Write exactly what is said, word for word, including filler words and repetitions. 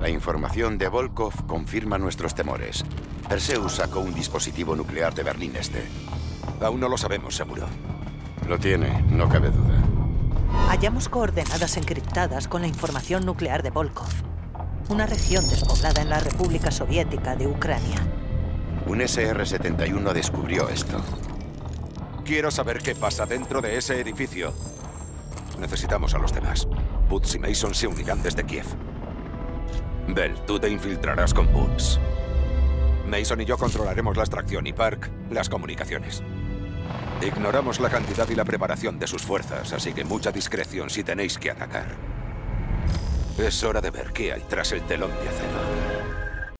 La información de Volkov confirma nuestros temores. Perseus sacó un dispositivo nuclear de Berlín Este. Aún no lo sabemos, seguro. Lo tiene, no cabe duda. Hallamos coordenadas encriptadas con la información nuclear de Volkov. Una región despoblada en la República Soviética de Ucrania. Un ese erre setenta y uno descubrió esto. Quiero saber qué pasa dentro de ese edificio. Necesitamos a los demás. Boots y Mason se unirán desde Kiev. Bell, tú te infiltrarás con Boots. Mason y yo controlaremos la extracción y Park, las comunicaciones. Ignoramos la cantidad y la preparación de sus fuerzas, así que mucha discreción si tenéis que atacar. Es hora de ver qué hay tras el telón de acero.